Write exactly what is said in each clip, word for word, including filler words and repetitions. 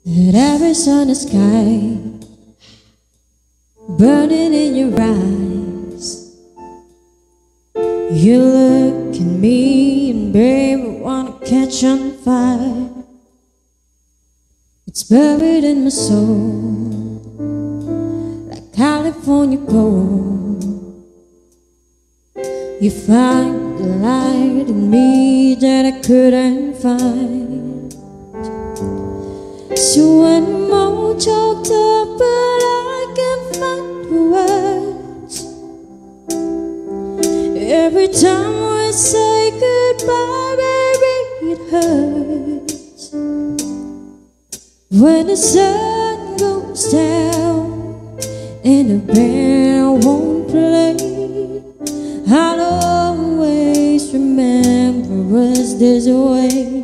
that every sun is sky burning in your eyes. You look at me and baby wanna catch on fire. It's buried in my soul like California gold. You find the light in me that I couldn't find. So when I'm all choked up but I can't find the words, every time we say goodbye, baby, it hurts. When the sun goes down and the band won't play, I'll always remember us this way.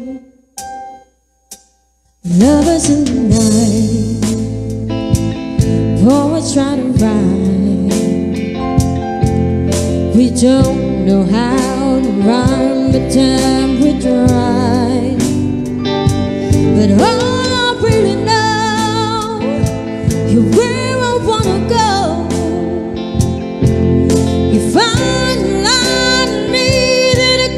Lovers in the night, poets try to rhyme. We don't know how to rhyme, but time we try. But all I really know, you're where I wanna go. You find the light in me that I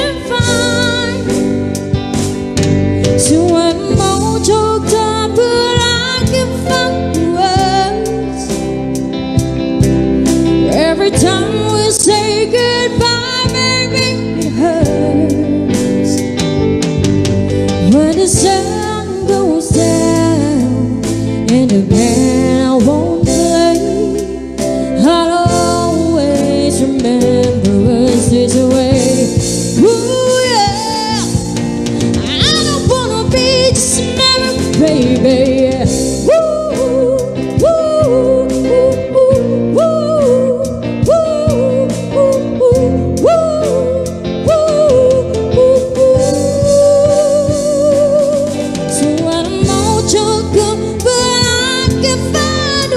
couldn't find. So I'm all choked up, but I can find the words. Every time we say goodbye, baby, it hurts. When the sun goes down and the band won't play, I'll always remember us this way. Ooh, yeah, I don't wanna be just another baby. Woo, woo, woo, woo, woo, woo, woo, woo, woo, woo. So when I'm all choked up, but I can find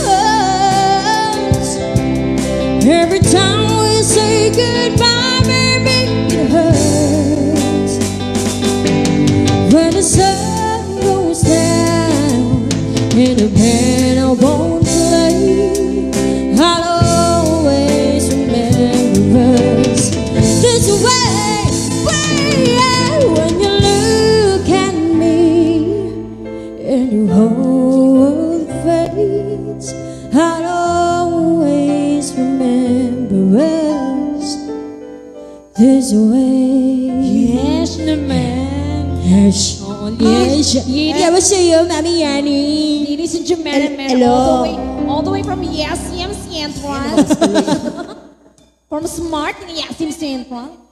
the words. Every time we say goodbye, baby, it hurts. When the sun goes down and the band won't play, I'll always remember us this way, way, yeah. When you look at me and your whole world fades, I'll always remember us this way. Yes naman. Yes. Oh, yes. Yeah, what's your mommy, Yanni? Ladies and gentlemen, Hello. all the way, all the way from Yasim Central. From Smart Yasim Central.